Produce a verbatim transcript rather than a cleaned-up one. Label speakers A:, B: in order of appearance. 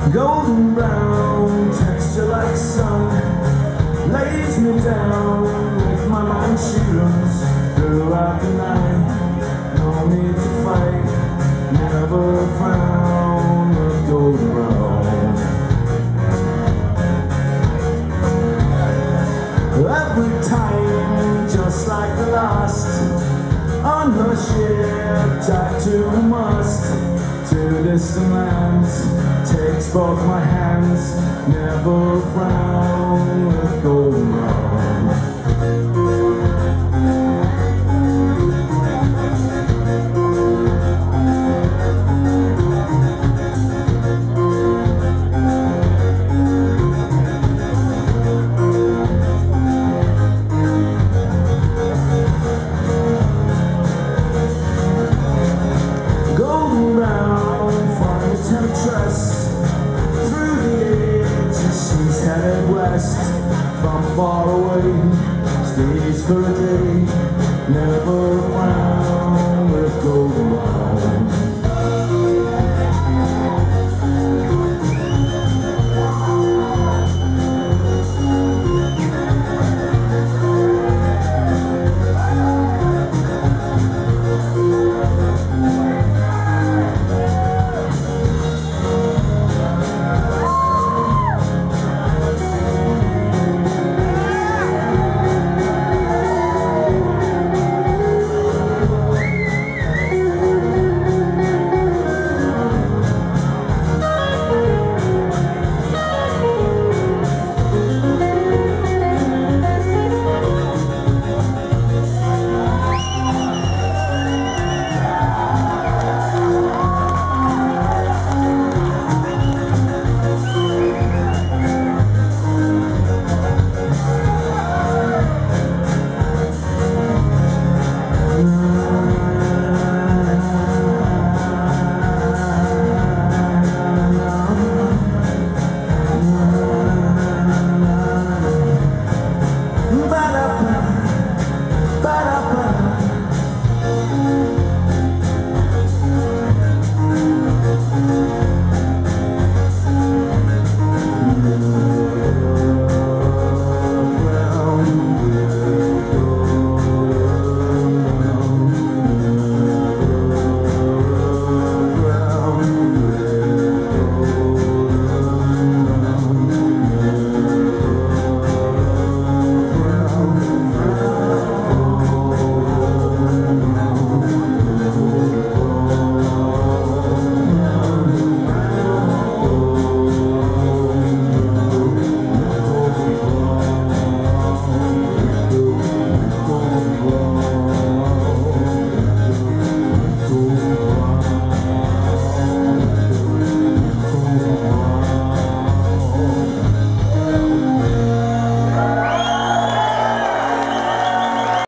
A: Golden brown, texture like sun, lays me down with my mind shoes throughout the night. No need to fight, never a frown with golden brown. Every time, just like the last, on her ship, tied to a mast, to distant lands, takes both my hands, never frown with golden brown. Temptress, through the ages she's headed west, from far away, stays for a day, never a frown with golden brown.